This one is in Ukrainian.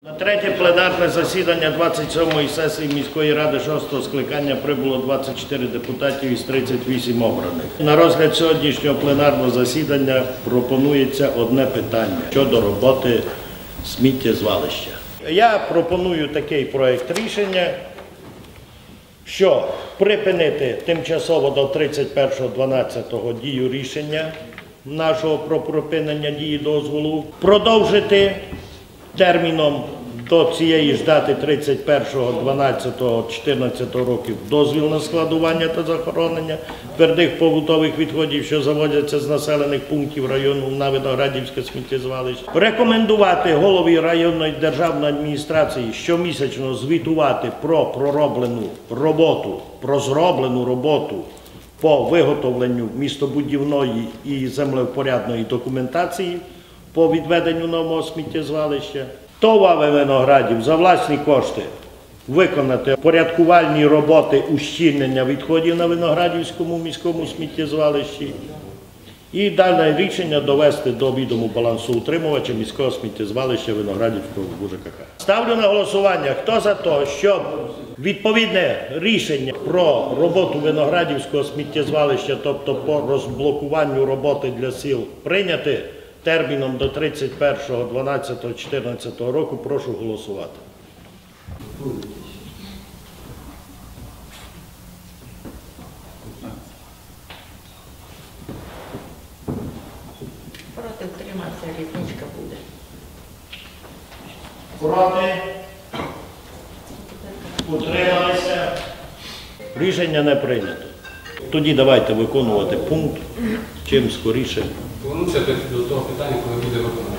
На третє пленарне засідання 27-ї сесії міської ради 6-го скликання прибуло 24 депутатів із 38 обраних. На розгляд сьогоднішнього пленарного засідання пропонується одне питання щодо роботи сміттєзвалища. Я пропоную такий проект рішення, що припинити тимчасово до 31.12 дію рішення нашого про припинення дії дозволу, продовжити терміном до цієї ж дати 31.12.14 років дозвіл на складування та захоронення твердих побутових відходів, що завозяться з населених пунктів району на Виноградівське сміттєзвалище. Рекомендувати голові районної державної адміністрації щомісячно звітувати про пророблену роботу, про зроблену роботу по виготовленню містобудівної і землевпорядної документації по відведенню нового сміттєзвалища. ТОВ «АВ Виноградів» за власні кошти виконати порядкувальні роботи ущільнення відходів на Виноградівському міському сміттєзвалищі і дане рішення довести до відому балансоутримувача міського сміттєзвалища Виноградівського ЖКХ. Ставлю на голосування, хто за те, щоб відповідне рішення про роботу Виноградівського сміттєзвалища, тобто по розблокуванню роботи для сіл, прийняти терміном до 31.12.14 року, прошу голосувати. Проти утримався, різничка буде. Проти? Утрималися? Рішення не прийнято. Тоді давайте виконувати пункт чим скоріше. Повернуся до того питання, коли буде виконано.